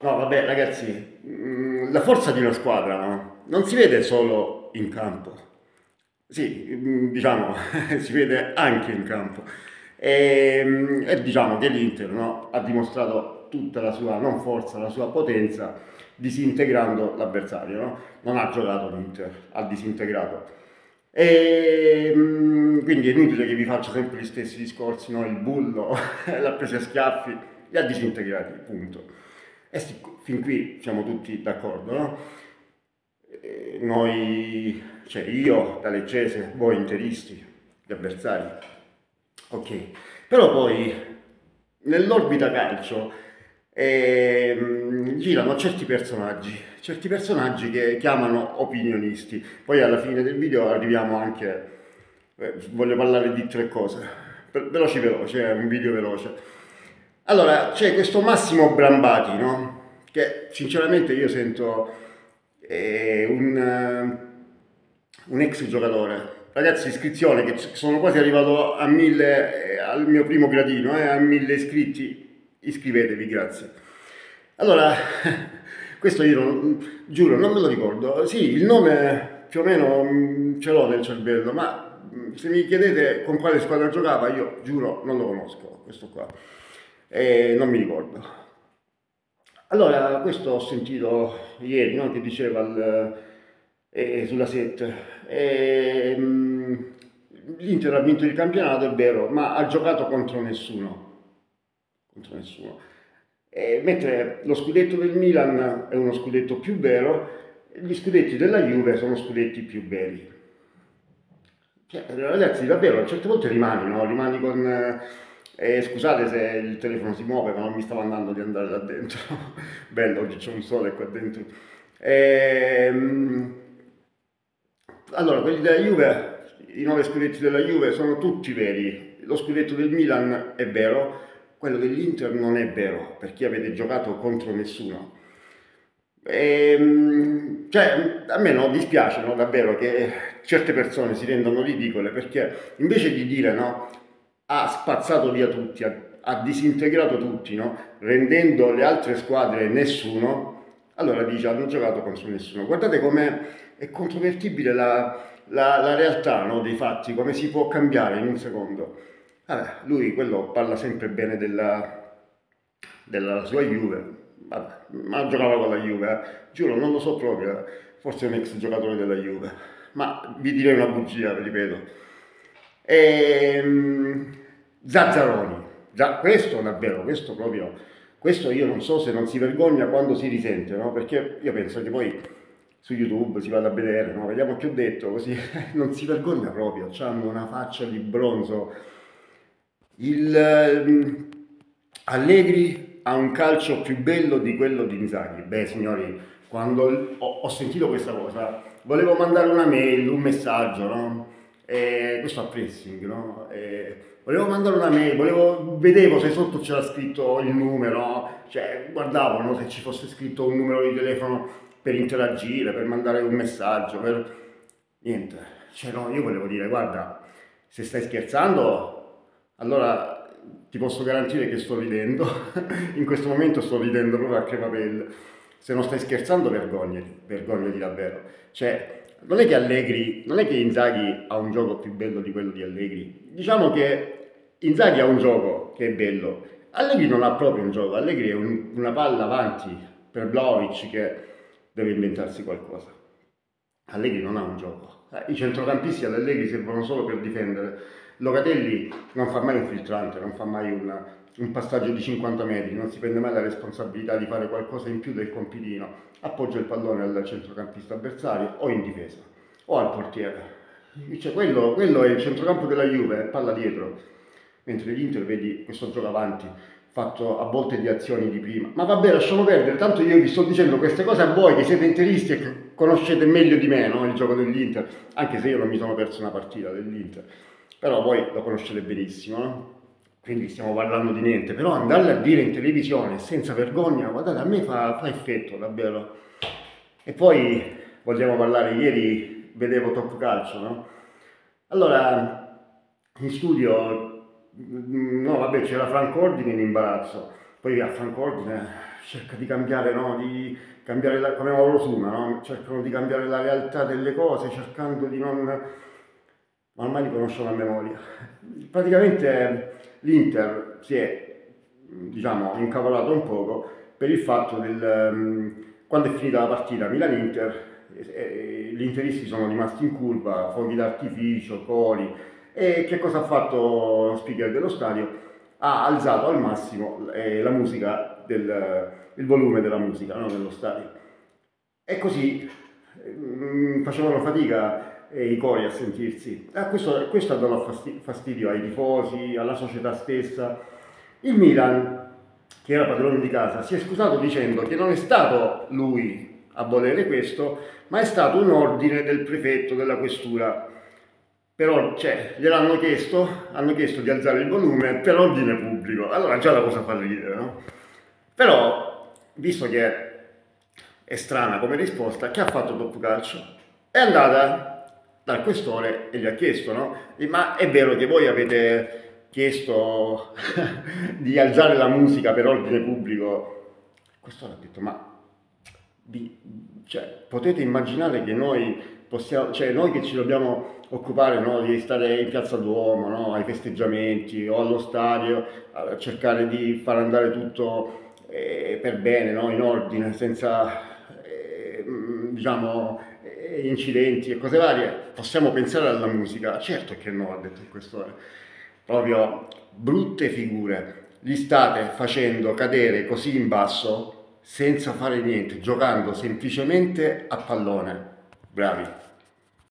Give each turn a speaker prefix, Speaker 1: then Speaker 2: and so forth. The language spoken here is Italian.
Speaker 1: No, vabbè, ragazzi, la forza di una squadra, no? Non si vede solo in campo. Sì, diciamo, si vede anche in campo. E diciamo che l'Inter, no, ha dimostrato tutta la sua, non forza, la sua potenza disintegrando l'avversario, no? Non ha giocato l'Inter, ha disintegrato. Quindi è inutile che vi faccia sempre gli stessi discorsi, no? Il bullo l'ha preso a schiaffi, li ha disintegrati, punto. E fin qui siamo tutti d'accordo, no? Noi, cioè io da leccese, voi interisti, gli avversari, ok. Però poi nell'orbita calcio girano certi personaggi che chiamano opinionisti. Poi alla fine del video arriviamo anche, voglio parlare di tre cose, veloci veloci, è un video veloce. Allora, c'è questo Massimo Brambati, no? Che sinceramente io sento un ex giocatore. Ragazzi, iscrizione, che sono quasi arrivato a 1000, al mio primo gradino, a 1000 iscritti, iscrivetevi, grazie. Allora, questo io giuro, non me lo ricordo. Sì, il nome più o meno ce l'ho nel cervello, ma se mi chiedete con quale squadra giocava, io giuro non lo conosco, questo qua. Non mi ricordo. Allora, questo ho sentito ieri, no, che diceva sulla 7. L'Inter ha vinto il campionato, è vero, ma ha giocato contro nessuno. Contro nessuno. Mentre lo scudetto del Milan è uno scudetto più vero, gli scudetti della Juve sono scudetti più veri. Cioè, ragazzi, davvero, a certe volte rimani, no? Rimani con... scusate se il telefono si muove, ma non mi stava andando di andare là dentro. Bello, oggi c'è un sole qua dentro. Ehm, allora, quelli della Juve, i 9 scudetti della Juve sono tutti veri. Lo scudetto del Milan è vero, quello dell'Inter non è vero, perché avete giocato contro nessuno. Cioè, a me no, dispiace, no, davvero che certe persone si rendano ridicole perché invece di dire no, ha spazzato via tutti, ha disintegrato tutti, no, rendendo le altre squadre nessuno, allora dice hanno giocato contro nessuno. Guardate com'è è controvertibile la realtà, no, dei fatti, come si può cambiare in un secondo. Vabbè, lui quello parla sempre bene della sua Juve, vabbè, ma giocava con la Juve, giuro, non lo so proprio, forse è un ex giocatore della Juve, ma vi direi una bugia, vi ripeto. Zazzaroni, già questo davvero, questo proprio, questo io non so se non si vergogna quando si risente, no? Perché io penso che poi su YouTube si vada a vedere, no? Vediamo che ho detto, così non si vergogna proprio, hanno una faccia di bronzo. Allegri ha un calcio più bello di quello di Inzaghi. Beh, signori, quando ho sentito questa cosa, volevo mandare una mail, un messaggio, no? Questo a pressing, no? Volevo mandare una mail, vedevo se sotto c'era scritto il numero, no? Cioè guardavo, no, se ci fosse scritto un numero di telefono per interagire, per mandare un messaggio, per... Niente, cioè no, io volevo dire, guarda, se stai scherzando, allora ti posso garantire che sto ridendo, in questo momento sto ridendo proprio a crepapelle. Se non stai scherzando, vergognati, vergognati davvero. Cioè, non è che Allegri, non è che Inzaghi ha un gioco più bello di quello di Allegri. Diciamo che Inzaghi ha un gioco che è bello. Allegri non ha proprio un gioco, Allegri è una palla avanti per Vlahovic che deve inventarsi qualcosa. Allegri non ha un gioco. I centrocampisti ad Allegri servono solo per difendere. Locatelli non fa mai un filtrante, non fa mai un passaggio di 50 metri, non si prende mai la responsabilità di fare qualcosa in più del compitino. Appoggia il pallone al centrocampista avversario o in difesa o al portiere. Cioè, quello è il centrocampo della Juve, palla dietro, mentre l'Inter vedi questo gioco avanti fatto a volte di azioni di prima. Ma vabbè, lasciamo perdere, tanto io vi sto dicendo queste cose a voi che siete interisti e che conoscete meglio di me, no? Il gioco dell'Inter, anche se io non mi sono perso una partita dell'Inter, però voi lo conoscete benissimo, no? Quindi stiamo parlando di niente, però andarle a dire in televisione senza vergogna, guardate, a me fa effetto davvero. E poi vogliamo parlare, ieri vedevo Top Calcio, no? Allora, in studio, no vabbè, c'era Frank Ordine in imbarazzo, poi a Frank Ordine cerca di cambiare, no? Di cambiare come Mauro Suma, no? Cercano di cambiare la realtà delle cose, cercando di non... ma ormai li conoscono a memoria. Praticamente l'Inter si è, diciamo, incavolato un poco per il fatto quando è finita la partita Milan-Inter, gli interisti sono rimasti in curva, fuochi d'artificio, cori, e che cosa ha fatto lo speaker dello stadio? Ha alzato al massimo la musica, il volume della musica, no, nello stadio. E così facevano fatica i cori a sentirsi. Questo ha dato fastidio ai tifosi, alla società stessa. Il Milan, che era padrone di casa, si è scusato dicendo che non è stato lui a volere questo, ma è stato un ordine del prefetto della questura. Però, cioè, gliel'hanno chiesto, hanno chiesto di alzare il volume per ordine pubblico. Allora già la cosa fa ridere, no? Però, visto che è strana come risposta, che ha fatto Top Calcio? È andata dal questore e gli ha chiesto, no? Ma è vero che voi avete chiesto di alzare la musica per ordine pubblico? Il questore ha detto, ma cioè, potete immaginare che noi possiamo, cioè noi che ci dobbiamo occupare, no, di stare in Piazza Duomo, no, ai festeggiamenti o allo stadio, a cercare di far andare tutto per bene, no, in ordine, senza diciamo incidenti e cose varie, possiamo pensare alla musica? Certo che no, ha detto il questore. Proprio brutte figure. Li state facendo cadere così in basso senza fare niente, giocando semplicemente a pallone. Bravi.